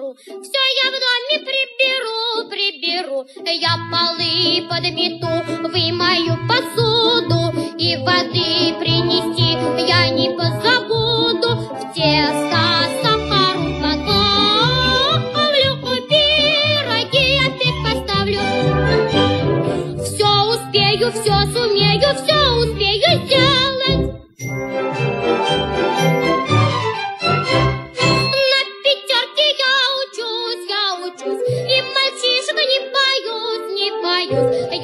уберу. Все я в доме приберу. Я полы подмету, вымою посуду и воды принести я не позабуду. В тесто сахару добавлю, пироги опять поставлю. Все успею, все сумею, все успею сделать. На пятерке я учусь, и мальчишек не боюсь.